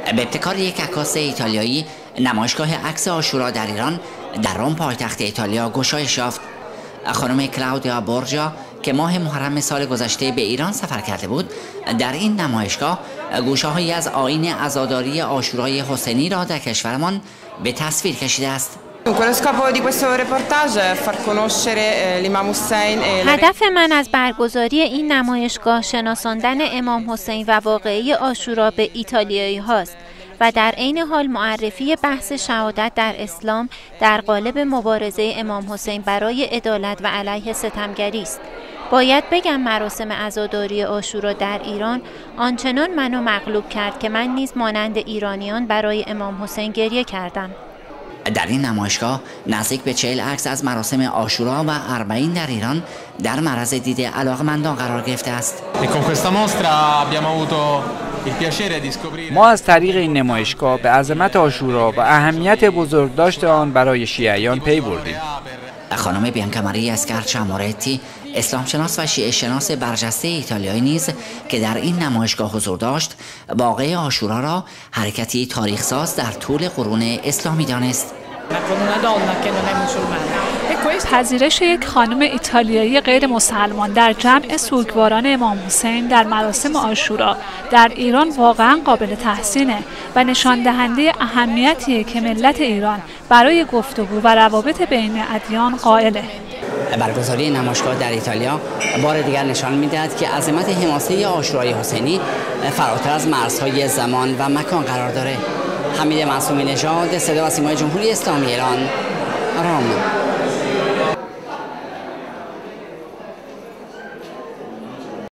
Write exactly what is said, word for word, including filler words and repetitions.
به ابتکار یک عکاس ایتالیایی، نمایشگاه عکس عاشورا در ایران در روم پایتخت ایتالیا گشایش یافت. خانم کلاودیا بورجا که ماه محرم سال گذشته به ایران سفر کرده بود، در این نمایشگاه گوشه‌هایی از آیین عزاداری عاشورای حسینی را در کشورمان به تصویر کشیده است. هدف من از برگزاری این نمایشگاه شناساندن امام حسین و واقعه عاشورا به ایتالیایی هاست و در عین حال معرفی بحث شهادت در اسلام در قالب مبارزه امام حسین برای عدالت و علیه ستمگری است. باید بگم مراسم عزاداری عاشورا در ایران آنچنان منو مغلوب کرد که من نیز مانند ایرانیان برای امام حسین گریه کردم. در این نمایشگاه نزدیک به چهل عکس از مراسم عاشورا و اربعین در ایران در معرض دید علاقمندان قرار گرفته است. ما از طریق این نمایشگاه به عظمت عاشورا و اهمیت بزرگداشت آن برای شیعیان پی بردیم. خانم بیانکا ماریا اسکارچا موریتی، اسلام شناس و شیعه شناس برجسته ایتالیایی نیز که در این نمایشگاه حضور داشت، واقعه عاشورا را حرکتی تاریخ ساز در طول قرون اسلامی دانست. پذیرش یک خانم ایتالیایی غیر مسلمان در جمع سوگواران امام حسین در مراسم عاشورا در ایران واقعا قابل تحسینه و نشان دهنده اهمیتیه که ملت ایران برای گفتگو و روابط بین ادیان قائله. برگزاری نمایشگاه در ایتالیا بار دیگر نشان می‌دهد که عظمت حماسه عاشورای حسینی فراتر از مرزهای زمان و مکان قرار داره. حمید معصومی نژاد، صدا و سیمای جمهوری اسلامی ایران، روم.